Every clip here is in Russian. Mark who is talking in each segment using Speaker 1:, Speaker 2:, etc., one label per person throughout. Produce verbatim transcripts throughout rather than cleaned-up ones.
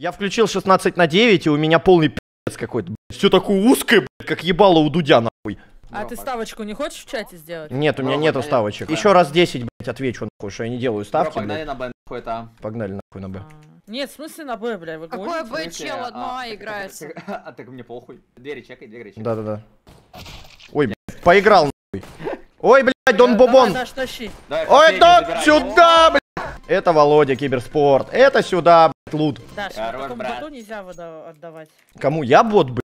Speaker 1: Я включил шестнадцать на девять, и у меня полный пи***ц какой-то. Все такое узкое, блядь, как ебало у Дудя, нахуй.
Speaker 2: А ты ставочку не хочешь в чате сделать?
Speaker 1: Нет, у меня
Speaker 3: Бро,
Speaker 1: нету
Speaker 3: погнали.
Speaker 1: ставочек.
Speaker 3: Да.
Speaker 1: Еще раз десять, блядь, отвечу, нахуй, что я не делаю ставки,
Speaker 3: Бро, погнали
Speaker 1: блядь.
Speaker 3: на Б, нахуй это.
Speaker 1: Погнали нахуй на Б.
Speaker 2: А, Нет, в смысле на Б, бля, вы
Speaker 4: Какое
Speaker 2: гоните?
Speaker 4: Б, чел, одно А
Speaker 3: так-
Speaker 4: играется.
Speaker 3: так- так- А так мне похуй. Двери чекай, двери чекай.
Speaker 1: Да-да-да. Ой, блядь, поиграл, нахуй. Ой, блядь, Дон
Speaker 2: Давай,
Speaker 1: Бобон.
Speaker 2: Даш, тащи.
Speaker 3: Давай,
Speaker 1: Ой,
Speaker 3: последний
Speaker 1: да,
Speaker 3: забирай.
Speaker 1: сюда, блядь. Это Володя, киберспорт. Это сюда, блядь, лут.
Speaker 2: Даш,
Speaker 3: Хорош,
Speaker 2: такому
Speaker 3: брат.
Speaker 2: боту нельзя выда- отдавать.
Speaker 1: Кому? Я бот, блядь.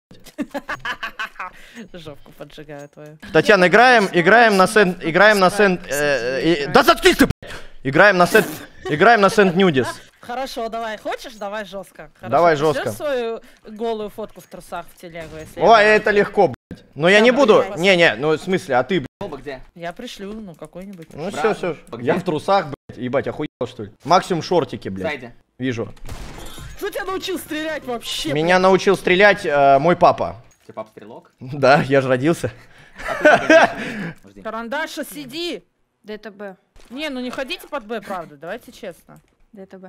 Speaker 2: Жопку поджигаю твою.
Speaker 1: Татьяна, играем, играем на сент, играем на сент, э, э, да заткнись ты, блядь. Играем на сент, играем на сент нюдис.
Speaker 2: Хорошо, давай. Хочешь? Давай жестко. Хорошо.
Speaker 1: Давай
Speaker 2: Пришлёшь
Speaker 1: жестко.
Speaker 2: свою голую фотку в трусах в телегу, если
Speaker 1: Ой,
Speaker 2: я...
Speaker 1: это легко, блядь. Но я
Speaker 2: Да,
Speaker 1: не буду,
Speaker 2: блядь.
Speaker 1: не-не, ну в смысле, а ты, блядь.
Speaker 3: Оба где?
Speaker 2: Я пришлю, ну, какой-нибудь.
Speaker 1: Ну
Speaker 3: Брат,
Speaker 1: все, все.
Speaker 3: где?
Speaker 1: Я в трусах, блядь, ебать, охуел, что ли? Максимум шортики, блядь.
Speaker 3: Зайди.
Speaker 1: Вижу.
Speaker 2: Кто тебя научил стрелять вообще?
Speaker 1: Меня научил стрелять э, мой папа.
Speaker 3: Типа стрелок.
Speaker 1: Да, я же родился.
Speaker 3: Подожди.
Speaker 2: Карандаша, сиди!
Speaker 4: ДТБ.
Speaker 2: Не, ну не ходите под Б, правда, давайте честно.
Speaker 4: ДТБ.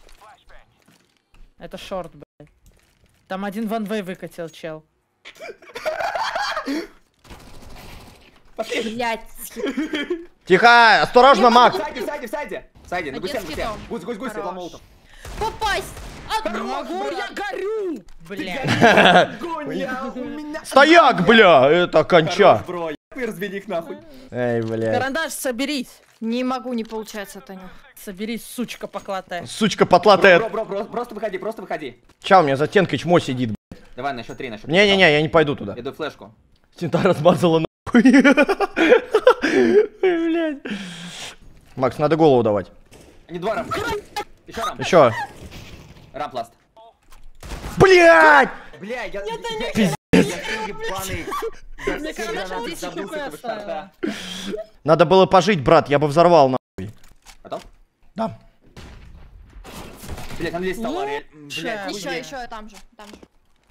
Speaker 2: Это шорт, блядь. Там один ванвей выкатил, чел.
Speaker 4: Блять.
Speaker 1: Тихо, осторожно, Макс.
Speaker 3: Сайди, сайди, сайди. Сайди, на гусе, на гусе.
Speaker 4: Детский
Speaker 3: Гусь, гусь, гусь,
Speaker 4: Хорош.
Speaker 3: Светла Молотов.
Speaker 4: Попасть!
Speaker 2: Не могу, я горю! Блядь.
Speaker 3: Гоня, у меня...
Speaker 1: Стояк, бля, это конча.
Speaker 3: Хорош, бро, я разбери их нахуй.
Speaker 1: Эй, бля.
Speaker 2: Карандаш, соберись!
Speaker 4: Не могу, не получается, Танюх.
Speaker 2: Соберись, сучка поклатая.
Speaker 1: Сучка
Speaker 3: Бро,
Speaker 1: потлатая.
Speaker 3: бро, бро, бро, просто выходи, просто выходи.
Speaker 1: Ча, у меня за тенкой чмо сидит, бля.
Speaker 3: Давай на счет три, на счет три.
Speaker 1: Не-не-не, я не пойду туда.
Speaker 3: Я даю флешку.
Speaker 1: Тента размазала нахуй. Ой, блядь. Макс, надо голову давать.
Speaker 3: Не два рамп. Еще рамп.
Speaker 1: Еще.
Speaker 3: Рамп ласт.
Speaker 1: Блядь!
Speaker 3: Бля, я... Пиздец. Я ебаный. За
Speaker 2: Мне
Speaker 3: все
Speaker 2: кажется,
Speaker 3: гранаты
Speaker 2: десять
Speaker 3: забыл с
Speaker 2: хп
Speaker 3: этого
Speaker 2: оставила.
Speaker 3: шарта.
Speaker 1: Надо было пожить, брат, я бы взорвал нахуй.
Speaker 3: Готов?
Speaker 1: Да.
Speaker 3: Блять, там здесь стола, реально.
Speaker 2: Лучше.
Speaker 3: Блять,
Speaker 4: Еще,
Speaker 3: хуй.
Speaker 4: еще, там же, там же.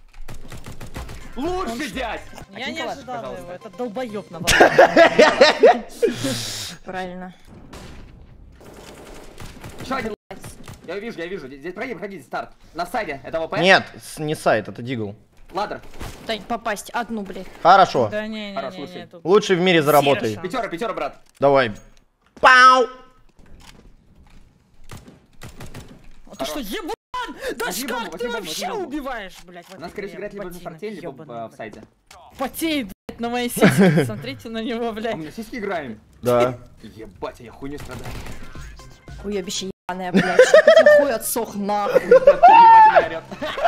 Speaker 3: Лучше, дядь!
Speaker 2: Я не
Speaker 3: Николаш,
Speaker 2: ожидала
Speaker 3: пожалуйста.
Speaker 2: его, это долбоёб на
Speaker 4: Правильно.
Speaker 3: Еще один. Я вижу, я вижу. Здесь пройди, проходите, старт. На сайде, это ВП?
Speaker 1: Нет, с- не сайт, это дигл.
Speaker 3: Ладер.
Speaker 4: Тань, попасть. Одну, блядь.
Speaker 1: Хорошо.
Speaker 2: Да не, не,
Speaker 3: Хорош,
Speaker 2: не, не,
Speaker 3: слушай.
Speaker 2: тут.
Speaker 1: Лучший в мире заработай.
Speaker 2: Сережа.
Speaker 3: Пятера, пятера, брат.
Speaker 1: Давай. Пау!
Speaker 2: А ты что, ебан? Да
Speaker 3: Возьми
Speaker 2: ж
Speaker 3: бомбу,
Speaker 2: как ты
Speaker 3: возьми бомбу,
Speaker 2: вообще
Speaker 3: возьми бомбу.
Speaker 2: убиваешь, блядь? в
Speaker 3: У нас,
Speaker 2: этой
Speaker 3: скорее всего,
Speaker 2: игре?
Speaker 3: играет либо в
Speaker 2: Ботинок
Speaker 3: инфаркте, либо в
Speaker 2: ёбаный,
Speaker 3: э, в сайде.
Speaker 2: блядь. Потеет, блядь, на моей сиське. Смотрите на него,
Speaker 3: А
Speaker 2: блядь.
Speaker 3: мы на сиськи играем.
Speaker 1: Да.
Speaker 3: Ебать, я хуйню страдаю.
Speaker 4: Уебище ебаное, блядь. Что хуй отсох нахуй.
Speaker 3: Ебать, меня орёт.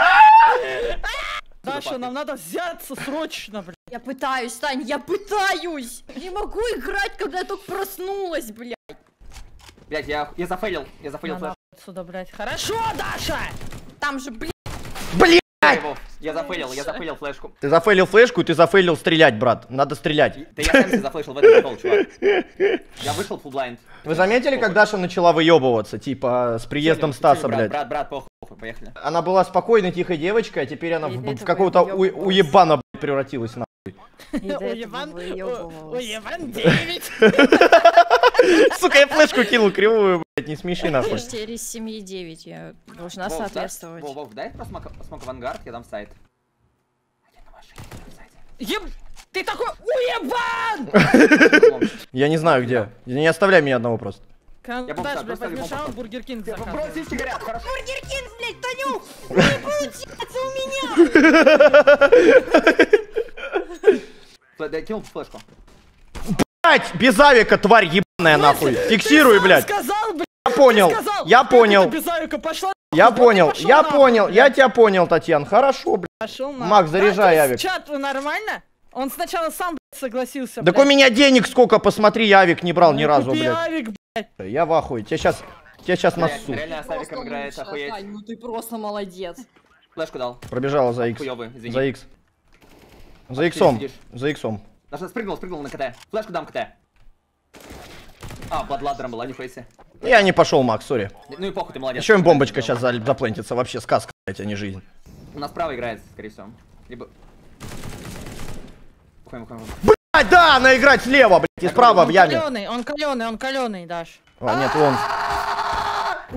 Speaker 2: Даша, нам надо взяться срочно, блядь.
Speaker 4: Я пытаюсь, Тань, я пытаюсь. Не могу играть, когда я только проснулась, блядь.
Speaker 3: Блять, я, я зафейлил, я зафейлил
Speaker 2: Надо
Speaker 3: флеш.
Speaker 2: отсюда, блядь. Хорошо, Даша!
Speaker 4: Там же, блядь.
Speaker 1: Блядь!
Speaker 3: Его. Я зафейлил, я зафейлил флешку.
Speaker 1: Ты зафейлил флешку, и ты зафейлил стрелять, брат. Надо стрелять.
Speaker 3: Да я сам себе зафлешил в этот гол, чувак. Я вышел full blind.
Speaker 1: Вы заметили, как Даша начала выебываться, типа, с приездом
Speaker 3: Сегодня,
Speaker 1: Стаса,
Speaker 3: брат,
Speaker 1: блядь?
Speaker 3: Брат, брат, похуй, похуй, поехали.
Speaker 1: Она была спокойной, тихой девочкой, а теперь она
Speaker 4: И
Speaker 1: в,
Speaker 4: до
Speaker 1: в
Speaker 4: этого
Speaker 1: какого-то у-
Speaker 4: выёбывалась.
Speaker 1: уебана, блядь, превратилась, на.
Speaker 4: И до этого
Speaker 2: Уебан,
Speaker 4: выёбывалась.
Speaker 2: уебан девять.
Speaker 1: Сука, я флешку кинул кривую, блядь, не смеши нахуй.
Speaker 4: Слушайте, рис семь девять, я должна
Speaker 3: Вов,
Speaker 4: соответствовать.
Speaker 3: да? Вов, Вов, дай про смок, смок авангард, я дам сайт. Я на машине, я в сайте.
Speaker 2: Еб... Ты такой уебан!
Speaker 1: Я не знаю где. Не оставляй меня одного просто.
Speaker 3: Я бомб
Speaker 2: Даш,
Speaker 3: ставлю,
Speaker 2: блядь,
Speaker 3: ставлю
Speaker 2: возьми
Speaker 3: бомб.
Speaker 2: шаун, Бургер Кинг
Speaker 3: Бро,
Speaker 2: заказывай.
Speaker 3: сиськи горят, хорошо.
Speaker 4: Бургер Кинг, блядь, Танюх! Не получается у меня!
Speaker 3: Флэ- да, кинул флешку.
Speaker 1: Блять, без авика, тварь ебаная, нахуй. Фиксируй,
Speaker 2: Ты сам
Speaker 1: блядь.
Speaker 2: сказал, блядь,
Speaker 1: Я понял,
Speaker 2: сказал.
Speaker 1: я
Speaker 2: Как
Speaker 1: понял.
Speaker 2: это без авика пошла?
Speaker 1: Я
Speaker 2: нахуй?
Speaker 1: понял,
Speaker 2: Пошел
Speaker 1: я
Speaker 2: нахуй,
Speaker 1: понял,
Speaker 2: блядь.
Speaker 1: я тебя понял, Татьян. Хорошо, блядь.
Speaker 2: Пошел нахуй.
Speaker 1: Макс, заряжай
Speaker 2: Да,
Speaker 1: авик.
Speaker 2: Чат нормально? Он сначала сам, блядь, согласился,
Speaker 1: Так
Speaker 2: блядь.
Speaker 1: у меня денег сколько, посмотри, я авик не брал ни
Speaker 2: Ну,
Speaker 1: разу,
Speaker 2: купи
Speaker 1: блядь.
Speaker 2: авик, блядь.
Speaker 1: Я в ахуе. Тебя сейчас, тебя сейчас
Speaker 3: Блядь,
Speaker 1: нассу.
Speaker 3: реально с авиком играет, охуеть.
Speaker 4: Тань, ну ты просто молодец.
Speaker 3: Флешку дал.
Speaker 1: Пробежала за X.
Speaker 3: Хуёвый, извини.
Speaker 1: За X. За
Speaker 3: ты
Speaker 1: иксом.
Speaker 3: сидишь?
Speaker 1: За иксом.
Speaker 3: Даже спрыгнул, спрыгнул на КТ. Флешку дам КТ. А, бладладером была, нихуя себе.
Speaker 1: Я не пошел, Макс, сори.
Speaker 3: Ну и похуй, ты молодец.
Speaker 1: Еще им бомбочка сейчас заплентится. Вообще сказка, блядь, а не жизнь.
Speaker 3: У нас право играет, скорее всего. Либо... Уходим, уходим, уходим.
Speaker 1: Блядь, да, она играть слева, блядь, и справа в
Speaker 2: Он
Speaker 1: яме.
Speaker 2: каленый, он каленый, он каленый, Даш.
Speaker 1: А, нет, вон.
Speaker 2: Вот,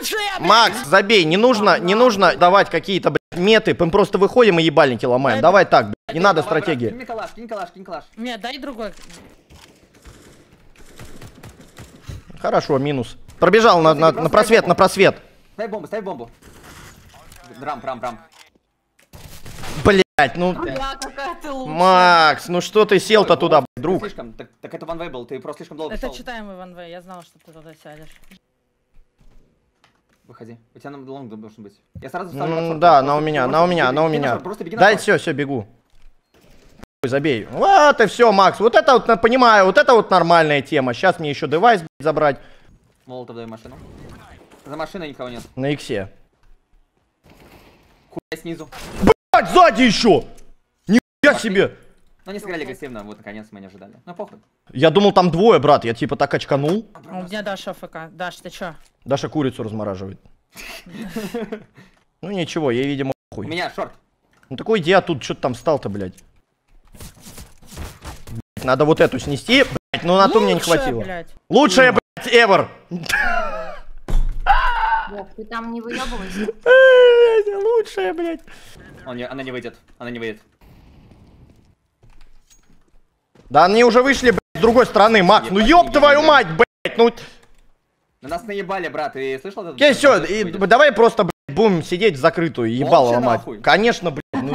Speaker 2: лучшие, блядь!
Speaker 1: Макс, забей, не нужно, не нужно давать какие-то, блядь, меты. Мы просто выходим и ебальники ломаем.
Speaker 2: Это-
Speaker 1: Давай так, блядь, не надо
Speaker 3: Давай, брат,
Speaker 1: стратегии.
Speaker 3: Кинь мне калаш, кинь калаш, кинь калаш.
Speaker 2: Не, дай другой.
Speaker 1: Хорошо, минус. Пробежал на, на, на просвет, на просвет.
Speaker 3: Ставь бомбу, ставь бомбу. Рамп, рамп, рамп.
Speaker 1: Блядь, ну...
Speaker 4: Бля, какая ты лучшая.
Speaker 1: Макс, ну что ты сел-то туда, блядь,
Speaker 3: Ты
Speaker 1: друг?
Speaker 3: слишком, так, так это ванвей был, ты просто слишком долго
Speaker 2: Это
Speaker 3: шел.
Speaker 2: читаемый ван вэ, я знал, что ты туда сядешь.
Speaker 3: Выходи. У тебя на лонг должен быть. Я сразу ставлю под
Speaker 1: М,
Speaker 3: шорт,
Speaker 1: Да,
Speaker 3: просто
Speaker 1: на у
Speaker 3: беги
Speaker 1: меня,
Speaker 3: на
Speaker 1: на у
Speaker 3: шорт,
Speaker 1: меня,
Speaker 3: беги
Speaker 1: на у
Speaker 3: на
Speaker 1: меня.
Speaker 3: шорт, просто беги на
Speaker 1: Дай
Speaker 3: шорт.
Speaker 1: все, все, бегу. Хуй, забей. Вот и все, Макс. Вот это вот, на- понимаю, вот это вот нормальная тема. Сейчас мне еще девайс, блядь, забрать
Speaker 3: Молотов дай машину. За машиной никого нет.
Speaker 1: на иксе.
Speaker 3: Хуй снизу.
Speaker 1: Блядь, сзади еще! Нихуя себе!
Speaker 3: Ну не сыграли агрессивно, вот наконец мы не ожидали. Ну похуй.
Speaker 1: Я думал, там двое, брат. Я типа так очканул.
Speaker 2: А у меня Даша АФК. Даш, ты чё?
Speaker 1: Даша курицу размораживает. Ну ничего, ей, видимо,
Speaker 3: У
Speaker 1: хуй.
Speaker 3: меня шорт.
Speaker 1: Ну такой иди, а тут что-то там стал-то, блядь. Блядь, надо вот эту снести. Блядь, ну на то мне не
Speaker 2: Лучшая,
Speaker 1: хватило.
Speaker 2: блядь.
Speaker 1: Лучшая, блядь, ever.
Speaker 4: Вов, ты там не выебывайся.
Speaker 1: Блядь, лучшая, блядь.
Speaker 3: Он не, она не выйдет. Она не выйдет.
Speaker 1: Да они уже вышли, блядь, с другой стороны, Макс. Ну
Speaker 3: Ебать,
Speaker 1: ёб
Speaker 3: не
Speaker 1: твою
Speaker 3: видно,
Speaker 1: мать, блядь. Ну,
Speaker 3: На нас наебали, брат, ты слышал это?
Speaker 1: окей, все,
Speaker 3: Выйдет.
Speaker 1: давай просто, блядь, будем сидеть в закрытую, ебало
Speaker 3: Молча
Speaker 1: ломать.
Speaker 3: нахуй.
Speaker 1: Конечно, блядь, ну.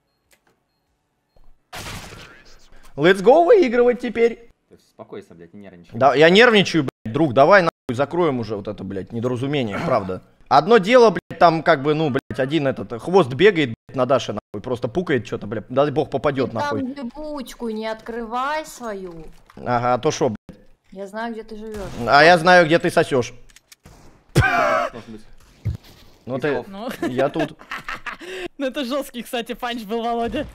Speaker 1: Let's go выигрывать теперь.
Speaker 3: Ты Успокойся, блядь, не нервничай.
Speaker 1: Да, я нервничаю, блядь, друг, давай нахуй закроем уже вот это, блядь, недоразумение, правда. Одно дело, блядь, там как бы, ну, блядь, один этот хвост бегает, блядь, на Даше, нахуй, просто пукает что-то, блядь, дай бог попадет,
Speaker 4: Ты
Speaker 1: нахуй.
Speaker 4: там ебучку не открывай свою.
Speaker 1: Ага, а то шо, блядь.
Speaker 4: Я знаю, где ты живешь.
Speaker 1: А я знаю, где ты сосешь.
Speaker 3: Должен быть.
Speaker 1: Ну ты,
Speaker 2: Ну,
Speaker 1: я тут.
Speaker 2: ну это жесткий, кстати, панч был, Володя.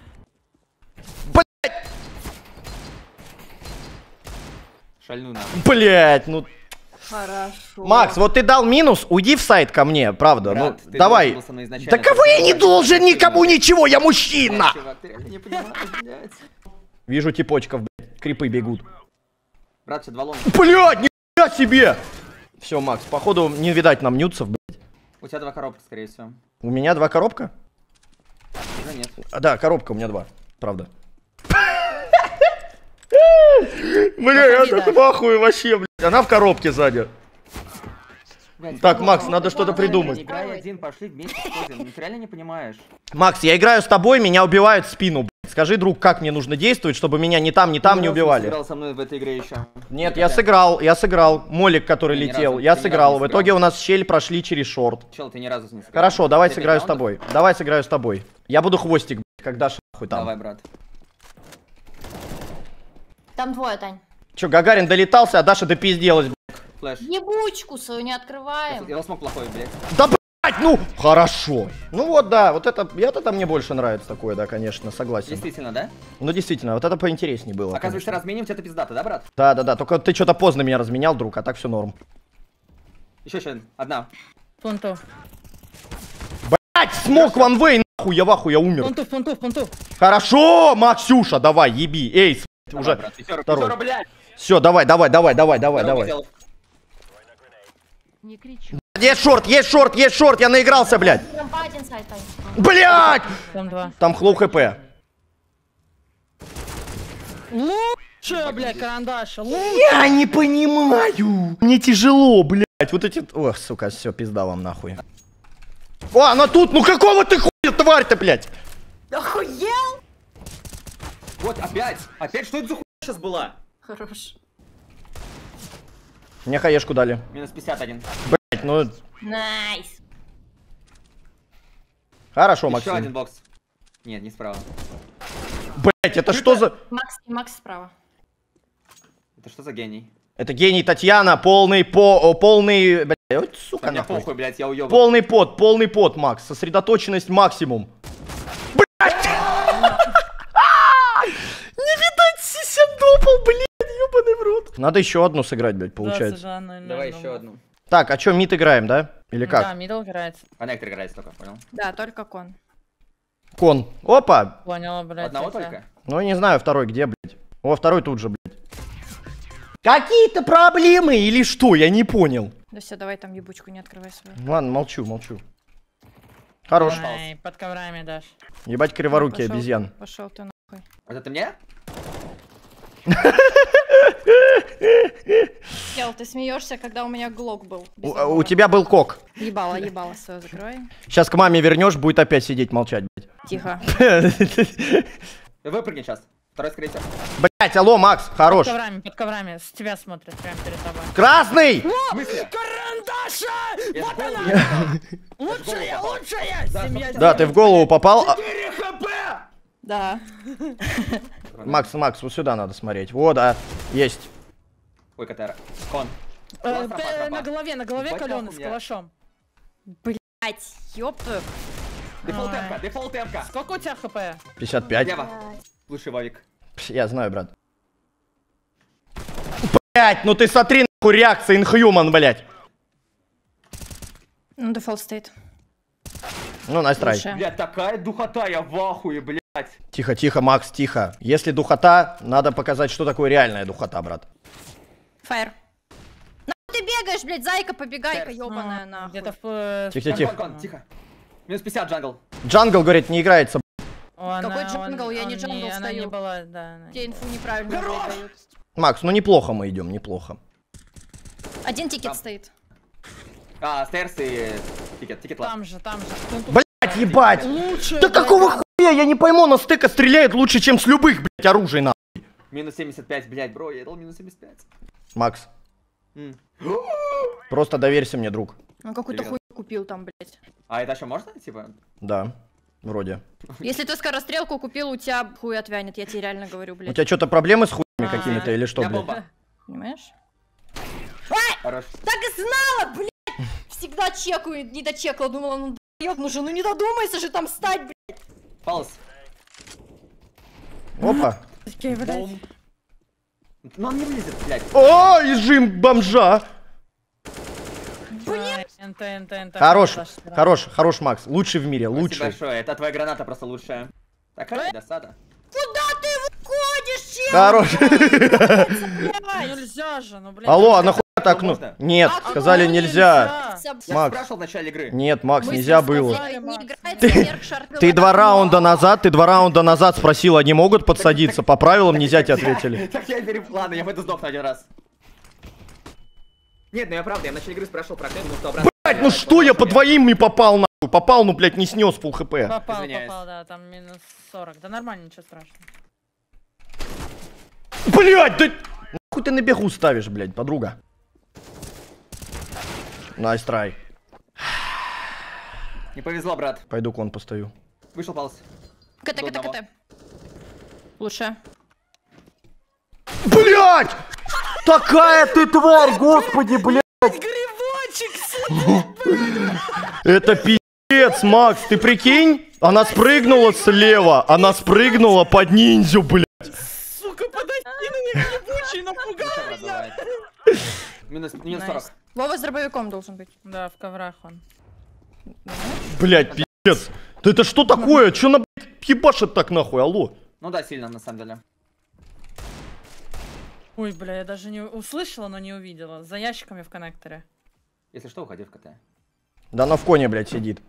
Speaker 3: Шальну на.
Speaker 1: Блядь, ну.
Speaker 4: Хорошо.
Speaker 1: Макс, вот ты дал минус, уйди в сайт ко мне, правда,
Speaker 3: Брат,
Speaker 1: ну,
Speaker 3: ты
Speaker 1: давай.
Speaker 3: должен был со мной изначально
Speaker 1: Да кого я не
Speaker 3: поговорить.
Speaker 1: должен никому ничего, я мужчина!
Speaker 3: Чувак, ты реально не понимаешь, блядь.
Speaker 1: Вижу типочков, блядь, крипы бегут.
Speaker 3: Брат, все два лонга.
Speaker 1: Блядь, нихуя себе! Все, Макс, походу не видать нам нюцев, блядь.
Speaker 3: У тебя два коробка, скорее всего.
Speaker 1: У меня два коробка?
Speaker 3: Уже нет.
Speaker 1: А, да, коробка у меня два, правда. Бля, я
Speaker 2: Проходи,
Speaker 1: так
Speaker 2: да.
Speaker 1: нахуй вообще, блядь. Она в коробке сзади.
Speaker 3: Блядь,
Speaker 1: Так,
Speaker 3: ну,
Speaker 1: Макс,
Speaker 3: ну,
Speaker 1: надо
Speaker 3: ну,
Speaker 1: что-то
Speaker 3: ну,
Speaker 1: придумать.
Speaker 3: Играй один, пошли вместе сходим. Ну ты реально не понимаешь.
Speaker 1: Макс, я играю с тобой, меня убивают в спину, блядь. Скажи, друг, как мне нужно действовать, чтобы меня ни там, ни там
Speaker 3: Ты
Speaker 1: не
Speaker 3: ни разу
Speaker 1: убивали.
Speaker 3: сыграл со мной в этой игре еще.
Speaker 1: Нет, я сыграл, я сыграл. Молик, который
Speaker 3: Ты ни
Speaker 1: летел,
Speaker 3: разу-
Speaker 1: я
Speaker 3: ты ни разу
Speaker 1: сыграл.
Speaker 3: не
Speaker 1: В
Speaker 3: сыграл.
Speaker 1: итоге у нас щель прошли через шорт.
Speaker 3: Чел, ты ни разу не сыграл.
Speaker 1: Хорошо, давай
Speaker 3: Ты
Speaker 1: сыграю с
Speaker 3: пять раундов?
Speaker 1: тобой. Давай сыграю с тобой. Я буду хвостик, блядь, когда нахуй там.
Speaker 3: Давай, брат.
Speaker 4: Там двое, Тань.
Speaker 1: Че, Гагарин долетался, а Даша допизделась, блядь.
Speaker 3: Флэш.
Speaker 4: Ебучку свою не открываем.
Speaker 3: Я смог плохой, блядь.
Speaker 1: Да, блядь, ну, хорошо. Ну вот, да, вот это, вот это мне больше нравится такое, да, конечно, согласен.
Speaker 3: Действительно, да?
Speaker 1: Ну, действительно, вот это поинтереснее было.
Speaker 3: Оказывается,
Speaker 1: конечно.
Speaker 3: разменим, это пиздато, да, брат?
Speaker 1: Да, да, да, только ты что-то поздно меня разменял, друг, а так все норм.
Speaker 3: Еще еще одна.
Speaker 2: Пунту.
Speaker 1: Блять, смог ванвей, нахуй, я в ахуе, я умер.
Speaker 2: Пунту, пунту, пунту.
Speaker 1: Хорошо, Максюша, давай, еби, эй,
Speaker 3: Давай,
Speaker 1: уже.
Speaker 3: брат, пятеро,
Speaker 1: второй.
Speaker 3: пятеро, блядь.
Speaker 1: Все, давай, давай, давай, давай, давай,
Speaker 3: Второй
Speaker 1: давай.
Speaker 3: хотел.
Speaker 5: Не кричу.
Speaker 1: Есть шорт, есть шорт, есть шорт, я наигрался, блядь.
Speaker 4: Там по один сайт, Тань.
Speaker 1: Блять!
Speaker 2: Там два.
Speaker 1: Там хлоу хп.
Speaker 2: Лучше, блядь, карандаша. Лучше.
Speaker 1: Я не понимаю. Мне тяжело, блядь. Вот эти... Ох, сука, все, пизда вам нахуй. О, она тут, ну какого ты хуя, тварь-то, блядь?
Speaker 4: Охуел?
Speaker 3: Вот, опять. Опять, что это за хуйня сейчас была?
Speaker 4: Хорош.
Speaker 1: Мне хаешку дали.
Speaker 3: Минус пятьдесят один.
Speaker 1: Блять, ну...
Speaker 4: Найс.
Speaker 1: Хорошо,
Speaker 3: Еще один
Speaker 1: Максим.
Speaker 3: бокс. Нет, не справа.
Speaker 1: Блять, это что за...
Speaker 4: Макс и Макс справа.
Speaker 3: Это что за гений?
Speaker 1: Это гений Татьяна, полный по... о, полный... Блять, ой, сука,
Speaker 3: Да мне
Speaker 1: нахуй.
Speaker 3: похуй, блядь, я уебал.
Speaker 1: Полный пот, полный пот, Макс. Сосредоточенность максимум. Блять! Не видать сисендопал, блядь, ёбаный в рот. Надо еще одну сыграть, блядь, получается.
Speaker 2: Да, да,
Speaker 3: Давай
Speaker 2: да,
Speaker 3: еще
Speaker 2: да.
Speaker 3: одну.
Speaker 1: Так, а что, мид играем, да? Или
Speaker 2: Да,
Speaker 1: как?
Speaker 2: мидл играется.
Speaker 3: Коннектор играет только, понял?
Speaker 4: Да, только кон.
Speaker 1: Кон. Опа!
Speaker 2: Поняла, блядь.
Speaker 3: Одного
Speaker 2: хотя.
Speaker 3: только?
Speaker 1: Ну, не знаю, второй где, блядь. О, второй тут же, блядь. Какие-то проблемы или что? Я не понял.
Speaker 4: Да все, давай там ебучку не открывай свою.
Speaker 1: Ладно, молчу, молчу. Хорош.
Speaker 2: Ай, под коврами, Даш.
Speaker 1: Ебать криворукий
Speaker 4: Пошёл-
Speaker 1: обезьян.
Speaker 4: Пошел ты нахуй.
Speaker 3: Вот это мне?
Speaker 4: Кел, ты смеешься, когда у меня глок был. без
Speaker 1: У,
Speaker 4: забора.
Speaker 1: у тебя был кок.
Speaker 4: Ебало, ебало свое закрой.
Speaker 1: Сейчас к маме вернешь, будет опять сидеть молчать,
Speaker 4: Тихо.
Speaker 1: блядь.
Speaker 3: Выпрыгни сейчас. Второй скорее всего.
Speaker 1: Блять, алло, Макс, хорош.
Speaker 2: Под коврами, под коврами. С тебя смотрят прямо перед тобой.
Speaker 1: Красный!
Speaker 3: В смысле?
Speaker 2: Карандаша!
Speaker 3: Я в голову-
Speaker 2: Лучшая, лучшая! Семья
Speaker 1: Да, ты в голову попал. А,
Speaker 3: четыре хп!
Speaker 4: Да.
Speaker 1: Макс, Макс, вот сюда надо смотреть. Во, да, есть.
Speaker 3: Ой, Катера. Кон.
Speaker 2: Э,
Speaker 3: Тропа,
Speaker 2: п-
Speaker 3: тропа.
Speaker 2: На голове, на голове
Speaker 3: Ебать,
Speaker 2: каленый
Speaker 3: нахуй
Speaker 2: с
Speaker 3: меня.
Speaker 2: калашом.
Speaker 4: Блять, ёпту.
Speaker 3: Дефолт
Speaker 2: Ой.
Speaker 3: эмка, дефолт эмка.
Speaker 2: Сколько у тебя хп?
Speaker 1: пятьдесят пять.
Speaker 3: Лево. Лучший Вовик.
Speaker 1: Пс, я знаю, брат. Блять, ну ты смотри, нахуй, реакция Inhuman, блять.
Speaker 4: Ну, дефолт стоит.
Speaker 1: Ну, настрай.
Speaker 4: Лучше.
Speaker 3: Блядь, такая духота, я в ахуе, блядь.
Speaker 1: Тихо, тихо, Макс, тихо. Если духота, надо показать, что такое реальная духота, брат.
Speaker 4: Фаер. Нахуй ты бегаешь, блядь, зайка, побегай-ка,
Speaker 3: Терс.
Speaker 4: ёбаная,
Speaker 2: Ну,
Speaker 4: нахуй.
Speaker 2: Где-то в... э,
Speaker 1: Тихо,
Speaker 3: Кон,
Speaker 1: тихо.
Speaker 3: кон, кон, тихо. Минус пятьдесят джангл.
Speaker 1: Джангл, говорит, не играется.
Speaker 2: Он,
Speaker 4: Какой
Speaker 2: э,
Speaker 4: джангл?
Speaker 2: он-
Speaker 4: Я не
Speaker 2: он
Speaker 4: джангл
Speaker 2: Она не
Speaker 4: стою.
Speaker 2: была, да. она-
Speaker 4: Тебе инфу неправильно дают.
Speaker 1: Макс, ну неплохо мы идем, неплохо.
Speaker 4: Один тикет
Speaker 3: Там.
Speaker 4: стоит.
Speaker 3: А, стейрс и тикет, тикет лап.
Speaker 2: Там же, там же. Ну, тут-
Speaker 1: Блять, ебать!
Speaker 2: Лучше.
Speaker 1: Да какого хуя, я не пойму, на стыка стреляет лучше, чем с любых, блять, оружий, на.
Speaker 3: Минус семьдесят пять, блядь, бро, я дал минус семьдесят пять.
Speaker 1: Макс,
Speaker 3: М.
Speaker 1: просто доверься мне, друг.
Speaker 4: Он какую-то
Speaker 3: Привет.
Speaker 4: хуйню купил там, блядь.
Speaker 3: А это еще можно, типа?
Speaker 1: Да, вроде.
Speaker 4: Если ты скорострелку купил, у тебя хуй отвянет, я тебе реально говорю,
Speaker 1: У
Speaker 4: блядь.
Speaker 1: тебя что-то проблемы с хуями
Speaker 2: А,
Speaker 1: какими-то или что,
Speaker 3: У меня
Speaker 1: блядь?
Speaker 3: бомба.
Speaker 4: Понимаешь?
Speaker 3: Хорош.
Speaker 4: Так и знала, блядь! Всегда чекаю, не дочекала, думала, ну ебну же, ну не додумайся же там стать, блядь.
Speaker 3: Палс.
Speaker 1: Опа.
Speaker 2: Окей, блядь.
Speaker 3: Бум. Ну он не влезет, блядь.
Speaker 1: О, изжим бомжа.
Speaker 2: Ай, НТ, НТ, НТ.
Speaker 1: Хорош,
Speaker 2: Даш, да.
Speaker 1: хорош, хорош, Макс. Лучший в мире,
Speaker 3: Спасибо
Speaker 1: лучший.
Speaker 3: большое, это твоя граната просто лучшая. Такая досада.
Speaker 4: Куда ты выходишь, чел?
Speaker 1: Хорош.
Speaker 2: А, нельзя же, ну, блядь.
Speaker 1: Алло, а нахуя так, ну?
Speaker 3: можно?
Speaker 1: Нет,
Speaker 2: А
Speaker 1: сказали
Speaker 2: кого
Speaker 1: нельзя.
Speaker 3: Я
Speaker 1: Макс.
Speaker 3: спрашивал в начале игры.
Speaker 1: Нет, Макс,
Speaker 4: Мы
Speaker 1: нельзя
Speaker 4: сказали,
Speaker 1: было.
Speaker 2: сказали,
Speaker 4: Не
Speaker 2: Макс.
Speaker 4: играется вверх шар
Speaker 1: Ты два
Speaker 4: крылатых
Speaker 1: раунда
Speaker 4: ног.
Speaker 1: назад, ты два раунда назад спросил, они могут подсадиться? По правилам нельзя, тебе ответили.
Speaker 3: Так я переп... Ладно, я в это сдохну один раз. Нет, ну я правда, я в начале игры спрашивал про Клейн, ну что обратно.
Speaker 1: Блять, ну что я по твоим не попал, нахуй? Попал, ну, блять, не снес фул хп.
Speaker 2: Попал,
Speaker 3: Извиняюсь.
Speaker 2: попал, да, там минус сорок. Да нормально, ничего страшного.
Speaker 1: Блять, да нахуй ты на бегу ставишь, блять, подруга. Найс трай.
Speaker 3: Не повезло, брат.
Speaker 1: Пойду кон постою.
Speaker 3: Вышел палс.
Speaker 4: КТ,
Speaker 3: До
Speaker 4: КТ,
Speaker 3: одного.
Speaker 4: КТ. Лучше.
Speaker 1: Блять! Такая ты тварь, господи, блять! Это пиздец, Макс, ты прикинь? Она спрыгнула слева, она спрыгнула под ниндзю, блядь.
Speaker 2: Сука, подойди на них, ебучий, напугал
Speaker 3: Всё, брат, давай. Минус, минус сорок.
Speaker 4: Найс. Вова с дробовиком должен быть.
Speaker 2: Да, в коврах он.
Speaker 1: Блять, пиздец. Да это что такое? Че на, блядь, ебашит так нахуй, алло?
Speaker 3: Ну да, сильно на самом деле.
Speaker 2: Ой, бля, я даже не услышала, но не увидела. За ящиками в коннекторе.
Speaker 3: Если что, уходи в КТ.
Speaker 1: Да она в коне, блядь, сидит.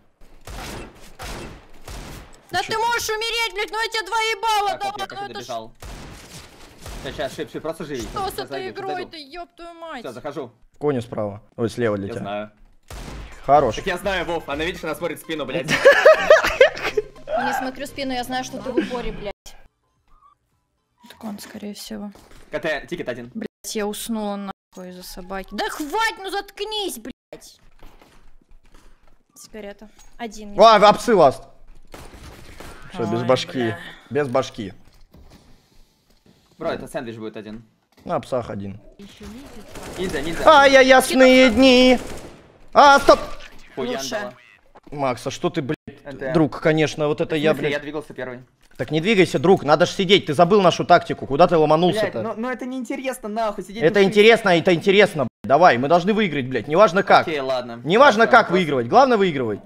Speaker 4: Да ты можешь умереть, блядь, ну я тебе два ебала
Speaker 3: Так,
Speaker 4: дала,
Speaker 3: оп, я почти
Speaker 4: ну это
Speaker 3: добежал. Сейчас, шип, шип, просто живи.
Speaker 4: что с этой игрой-то, ёб твою мать?
Speaker 3: Все, захожу.
Speaker 1: В коне справа. Ой, слева для
Speaker 3: Я
Speaker 1: тебя.
Speaker 3: знаю.
Speaker 1: Хорош.
Speaker 3: Так я знаю, Вов, она видишь, она смотрит в спину, блядь.
Speaker 4: Не смотрю спину, я знаю, что ты в упоре, блядь. Так он, скорее всего.
Speaker 3: КТ, тикет один.
Speaker 4: Блядь, я уснула нахуй из-за собаки. Да хватит, ну заткнись, блядь. Сигарета. Один. не
Speaker 1: А, апсы ласт. Все, без
Speaker 2: Ой,
Speaker 1: башки.
Speaker 2: бля.
Speaker 1: Без башки.
Speaker 3: Бро, это сэндвич будет один.
Speaker 1: На псах один.
Speaker 3: Ниндзя, ниндзя.
Speaker 1: А, я ясные дни. А, стоп.
Speaker 3: Хуян
Speaker 4: лучше.
Speaker 3: дала.
Speaker 1: Макс, а что ты, блядь,
Speaker 3: НТ.
Speaker 1: друг, конечно, вот это
Speaker 3: В
Speaker 1: я,
Speaker 3: смысле,
Speaker 1: блядь.
Speaker 3: я двигался первый.
Speaker 1: Так не двигайся, друг, надо ж сидеть, ты забыл нашу тактику, куда ты
Speaker 3: Блядь,
Speaker 1: ломанулся-то?
Speaker 3: ну, ну это неинтересно, нахуй, сидеть.
Speaker 1: Это
Speaker 3: душить.
Speaker 1: интересно, это интересно, блядь. Давай, мы должны выиграть, блядь, неважно как.
Speaker 3: Окей, ладно.
Speaker 1: Неважно
Speaker 3: Хорошо,
Speaker 1: как
Speaker 3: вопрос.
Speaker 1: выигрывать, главное выигрывать.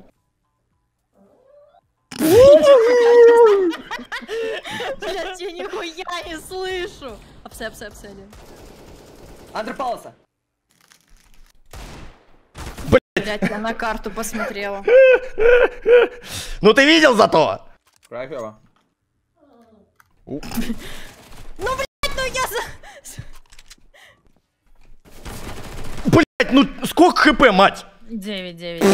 Speaker 4: Блядь, я нихуя не слышу. Апсы, апсы, апсы один.
Speaker 3: Андер Паласа.
Speaker 4: Блять, я на карту посмотрела.
Speaker 1: Ну ты видел зато?
Speaker 3: Красиво.
Speaker 4: Ну, блять, ну я за...
Speaker 1: Блять, ну сколько хп, мать?
Speaker 2: девять девять.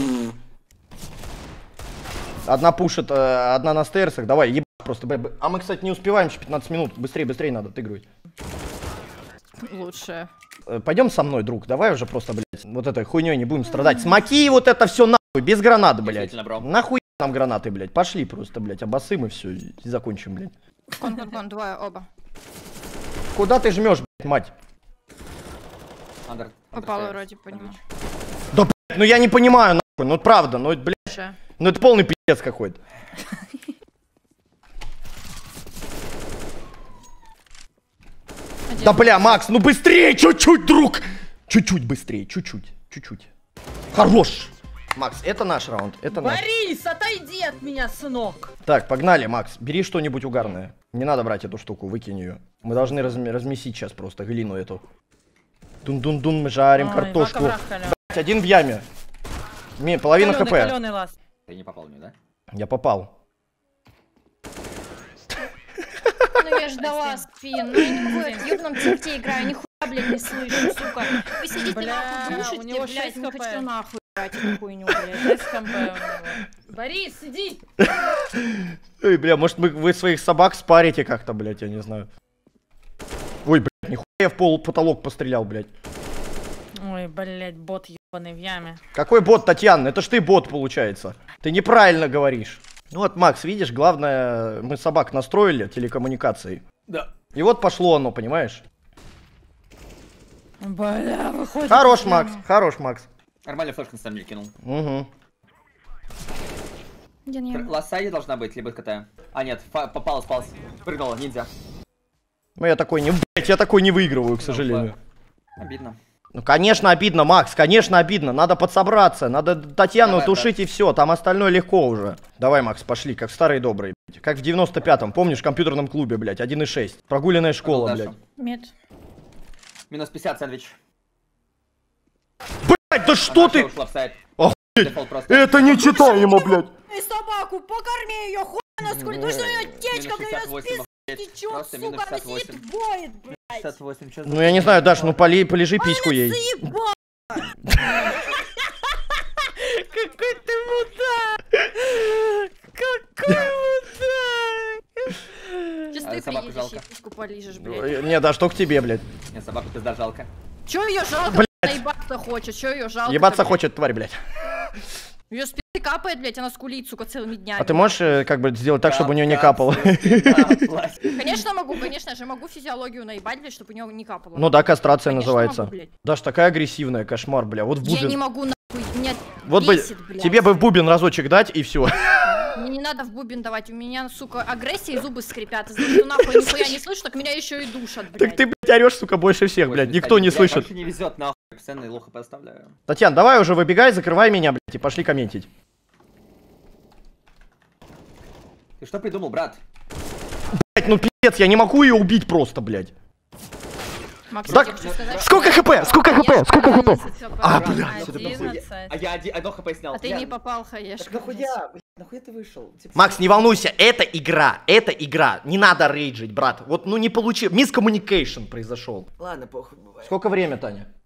Speaker 1: Одна пушит, э, одна на стейрсах. Давай, ебать просто. Б, б. А мы, кстати, не успеваем, еще пятнадцать минут. Быстрее, быстрее надо отыгрывать.
Speaker 4: Лучше.
Speaker 1: Э, пойдем со мной, друг. Давай уже просто, блядь, вот этой хуйней не будем страдать. Смоки вот это все нахуй, без гранат, блядь. Нахуй нам гранаты, блядь. Пошли просто, блядь, обоссым и все, и закончим, блядь.
Speaker 4: Кон, кон, кон, двое, оба.
Speaker 1: Куда ты жмешь, блядь, мать?
Speaker 3: Андер.
Speaker 4: Попало вроде по нему.
Speaker 1: Да, блядь, ну я не понимаю, нахуй, ну правда, ну, блядь,
Speaker 4: Ше.
Speaker 1: ну это полный пиздец какой-то. Да, бля, Макс, ну быстрее, чуть-чуть, друг! Чуть-чуть быстрее, чуть-чуть, чуть-чуть. Хорош! Макс, это наш раунд, это наш.
Speaker 2: Борис, отойди от меня, сынок.
Speaker 1: Так, погнали, Макс, бери что-нибудь угарное. Не надо брать эту штуку, выкинь ее. Мы должны разм размесить сейчас просто глину эту. Дун-дун-дун, мы жарим
Speaker 2: Ой,
Speaker 1: картошку.
Speaker 2: вака-врах, халява.
Speaker 1: Блять, один в яме. Ми, половина
Speaker 2: Калёный,
Speaker 1: хп.
Speaker 2: калёный лаз.
Speaker 3: Ты не попал в нее, да?
Speaker 1: Я попал.
Speaker 4: Ну я ждала спин. Ну я не могу, я в ёбаном тильте играю, нихуя, блядь, не слышу, сука. Вы сидите
Speaker 2: Бля,
Speaker 4: нахуй,
Speaker 2: у
Speaker 4: душите,
Speaker 2: него
Speaker 4: блядь,
Speaker 2: шесть
Speaker 4: не
Speaker 2: хп.
Speaker 4: хочу нахуй играть эту хуйню, блядь.
Speaker 2: шесть хп у него. Борис, иди.
Speaker 1: Эй, бля, может мы, вы своих собак спарите как-то, блядь, я не знаю. Ой, блядь, нихуя я в пол потолок пострелял, блядь.
Speaker 2: Ой, блядь, бот ебаный в яме.
Speaker 1: Какой бот, Татьяна? Это ж ты бот, получается. Ты неправильно говоришь. Ну вот, Макс, видишь, главное, мы собак настроили телекоммуникацией.
Speaker 3: Да.
Speaker 1: И вот пошло оно, понимаешь?
Speaker 2: Бля, выходит.
Speaker 1: Хорош,
Speaker 2: из
Speaker 1: Макс,
Speaker 2: ямы.
Speaker 1: хорош, Макс.
Speaker 3: Нормально флешку на самом деле кинул.
Speaker 1: Угу.
Speaker 4: Где не
Speaker 3: Лассайди должна быть, либо КТ. А нет, попала, спалась. Прыгнула, ниндзя.
Speaker 1: Ну я такой не, блядь, я такой не выигрываю, к сожалению.
Speaker 3: Обидно.
Speaker 1: Ну, конечно, обидно, Макс, конечно, обидно. Надо подсобраться, надо Татьяну
Speaker 3: Давай,
Speaker 1: тушить и все, там остальное легко уже. Давай, Макс, пошли, как в старые добрые, блядь. Как в девяносто пятом, помнишь, в компьютерном клубе, блядь, один и шесть. Прогуленная школа,
Speaker 3: Пошел
Speaker 1: блядь.
Speaker 3: дальше.
Speaker 4: Мид.
Speaker 3: Минус пятьдесят сэндвич.
Speaker 1: Блядь, да что
Speaker 3: Она
Speaker 1: ты?
Speaker 3: ушла в сайт.
Speaker 1: Охуеть.
Speaker 3: Дефолт просто.
Speaker 1: Это не читаемо, блядь.
Speaker 4: Эй, собаку, покорми ее, хуй на скуль, ну что ее течка,
Speaker 3: Минус
Speaker 4: блядь,
Speaker 3: шестьдесят восемь,
Speaker 4: спис течет,
Speaker 3: Просто минус
Speaker 4: сука, она
Speaker 3: шестьдесят восемь.
Speaker 4: сидит, воет, блядь.
Speaker 3: шестьдесят восемь, что за...
Speaker 1: Ну я не знаю, Даш, ну поли, полежи письку ей.
Speaker 4: Заебал.
Speaker 2: Какой ты мудак! Какой мудак!
Speaker 4: Сейчас
Speaker 3: А,
Speaker 4: ты
Speaker 3: собаку
Speaker 4: приедешь
Speaker 3: жалко.
Speaker 4: и письку полижешь, блядь.
Speaker 1: Не, Даш, что к тебе, блядь.
Speaker 3: Нет, собаку пизда жалко.
Speaker 4: Чё ее жалко?
Speaker 1: Блядь.
Speaker 4: Наебаться хочет, чё ее жалко?
Speaker 1: Ебаться хочет, тварь, блядь.
Speaker 4: Ее спины капает, блядь, она скулит, сука, целыми днями.
Speaker 1: А ты можешь, э, как бы, сделать так, чтобы у нее не
Speaker 3: Кап-
Speaker 1: капало?
Speaker 3: кап- плащ.
Speaker 4: Конечно могу, конечно же, могу физиологию наебать, блядь, чтобы у нее не капало.
Speaker 1: Ну да, кастрация
Speaker 4: Конечно
Speaker 1: называется.
Speaker 4: могу, блядь.
Speaker 1: Даш, такая агрессивная, кошмар, бля. Вот в
Speaker 4: Я не
Speaker 1: бубен.
Speaker 4: могу, нахуй, меня
Speaker 1: Вот бы,
Speaker 4: бесит, блядь.
Speaker 1: тебе бы в бубен разочек дать и все.
Speaker 4: Мне не надо в бубен давать, у меня, сука, агрессия и зубы скрипят. Из-за того, что нахуй нихуя не слышу, так меня еще и душат, блядь.
Speaker 1: Так ты, блядь, орешь, сука, больше всех, блядь. Никто не
Speaker 3: Блядь,
Speaker 1: слышит.
Speaker 3: больше не везет, нахуй. Постоянно лохо поставляю.
Speaker 1: Татьян, давай уже выбегай, закрывай меня, блядь, и пошли комментить.
Speaker 3: Ты что придумал, брат?
Speaker 1: Блядь, ну пиздец, я не могу ее убить просто, блядь.
Speaker 4: Макс,
Speaker 1: Так,
Speaker 4: я тебе хочу сказать,
Speaker 1: сколько
Speaker 4: что-
Speaker 1: хп? Сколько хп?
Speaker 4: Конечно,
Speaker 1: Сколько хп?
Speaker 4: одиннадцать хп.
Speaker 1: А,
Speaker 3: Брат,
Speaker 1: бля,
Speaker 3: что ты
Speaker 2: одиннадцать.
Speaker 3: нахуй- А я один- одно хп снял.
Speaker 4: А ты
Speaker 3: Я-
Speaker 4: не попал, хаеш.
Speaker 3: Так нахуя? Блядь, нахуя ты вышел? Типа,
Speaker 1: Макс, не волнуйся, это игра, это игра. Не надо рейджить, брат. Вот, ну не получил. Мискоммуникейшн произошел.
Speaker 3: Ладно, похуй, бывает.
Speaker 1: Сколько время, Таня?